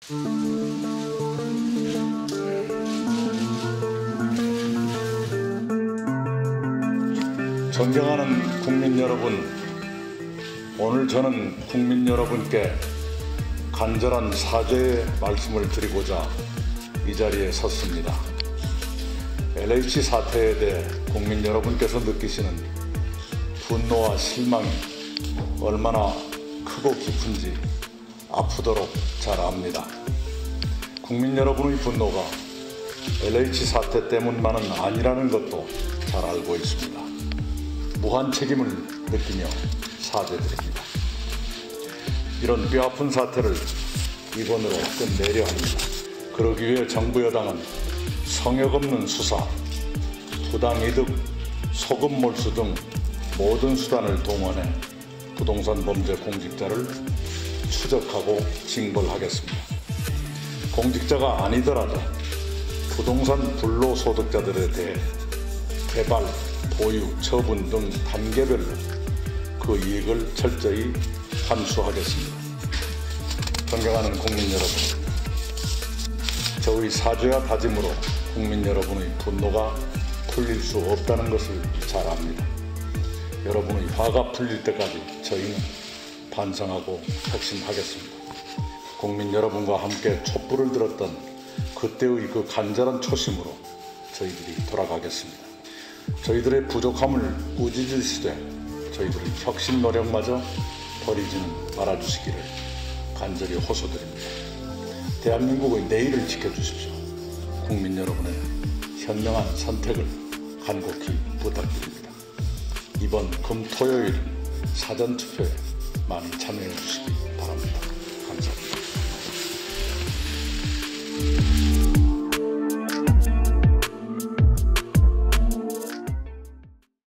존경하는 국민 여러분, 오늘 저는 국민 여러분께 간절한 사죄의 말씀을 드리고자 이 자리에 섰습니다. LH 사태에 대해 국민 여러분께서 느끼시는 분노와 실망이 얼마나 크고 깊은지 아프도록 잘 압니다. 국민 여러분의 분노가 LH 사태 때문만은 아니라는 것도 잘 알고 있습니다. 무한 책임을 느끼며 사죄드립니다. 이런 뼈아픈 사태를 이번으로 끝내려 합니다. 그러기 위해 정부 여당은 성역 없는 수사, 부당이득, 소금 몰수 등 모든 수단을 동원해 부동산 범죄 공직자를 추적하고 징벌하겠습니다. 공직자가 아니더라도 부동산 불로소득자들에 대해 개발, 보유, 처분 등 단계별로 그 이익을 철저히 환수하겠습니다. 존경하는 국민 여러분, 저의 사죄와 다짐으로 국민 여러분의 분노가 풀릴 수 없다는 것을 잘 압니다. 여러분의 화가 풀릴 때까지 저희는 반성하고 혁신하겠습니다. 국민 여러분과 함께 촛불을 들었던 그때의 그 간절한 초심으로 저희들이 돌아가겠습니다. 저희들의 부족함을 꾸짖으시되 저희들의 혁신 노력마저 버리지는 말아주시기를 간절히 호소드립니다. 대한민국의 내일을 지켜주십시오. 국민 여러분의 현명한 선택을 간곡히 부탁드립니다. 이번 금토요일 사전투표에 많이 참여해 주시기 바랍니다.